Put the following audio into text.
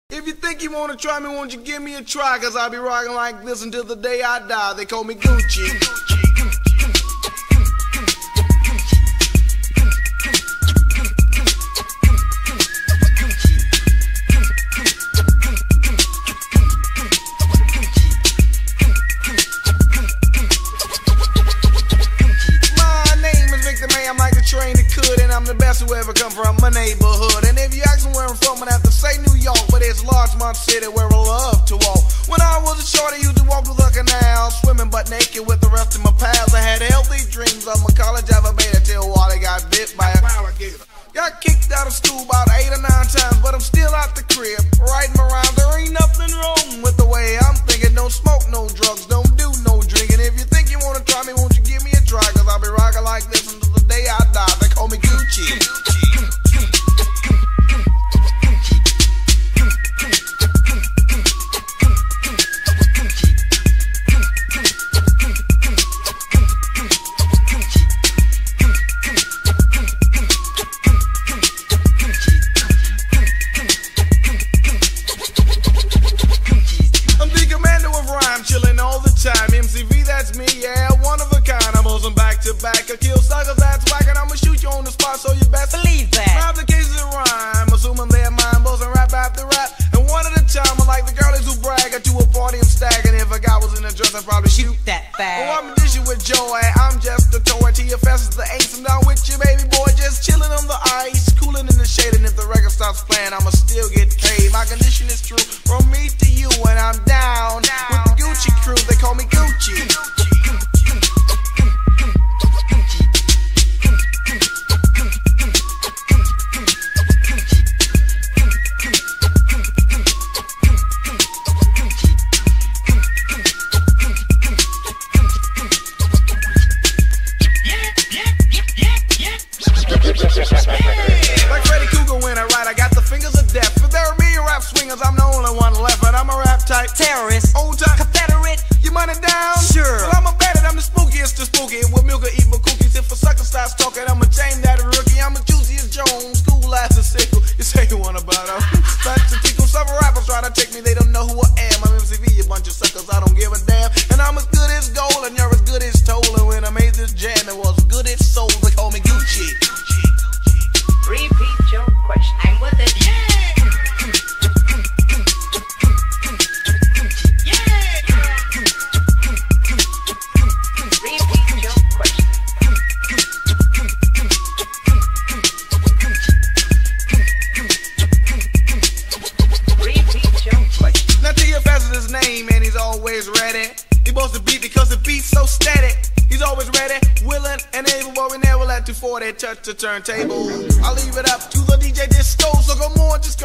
If you think you wanna try me, won't you give me a try? Cause I'll be rocking like this until the day I die. They call me Gucci. Train that could, and I'm the best who ever come from my neighborhood. And if you ask me where I'm from, I'd have to say New York, but it's Larchmont City where I love to walk. When I was a shorty, used to walk to the canal, swimming butt naked with the rest of my pals. I had healthy dreams of my college elevator till Wally got bit by a alligator. Got kicked out of school about 8 or 9 times, but I'm still out the crib, writing my rhymes. There ain't nothing wrong with the way I'm thinking. Don't smoke no drugs, don't do no drinking. If you think you wanna try me, won't you give me a try? Cause I'll be rocking like this until the day I die. They call me Gucci. MCV, that's me, yeah, one of a kind. I'm buzzing back to back. I kill suckers, that's whack, and I'ma shoot you on the spot, so you best believe that. My applications in rhyme, assuming they're mine, buzzing rap after rap. And one at a time, I like the girlies who brag. To a party, I'm staggering. If a guy was in a dress, I'd probably shoot that fag. Oh, I'm a dishing with joy, I'm just a toy. TFS is the ace, I'm down with you, baby boy, just chilling on the ice, cooling in the shade. And if the record stops playing, I'ma still get paid. My condition is true, from me to you, and I'm down with the Gucci crew. They call me Gucci. Like Freddy Cougar when I write, I got the fingers of death. If there are million rap swingers, I'm the only one left. But I'm a rap type terrorist, old time Confederate. You money down? Sure. Well, I'm a bandit, I'm the spookiest to spooky. With milk or eat my cookies. If a sucker starts talking, I'm a chain that rookie. I'm a juicy as Jones, cool as a sickle. You say you want about it? Back to tickle. Some rappers try to take me, they don't know who I am. I'm MCV, you bunch of suckers, I don't give a damn. And I'm as good as gold, and you're as good as told. And when I made this jam, it was good as soul. They call me Gucci. Repeat your question. I'm with it. Yeah. Repeat your question. Repeat your question. Now TFS is his name, and he's always ready. He boasts the beat because the beat's so steady. He's always ready, willing, and able, but we never let 240 touch the turntable. I leave it up to the DJ Disco, so come on, just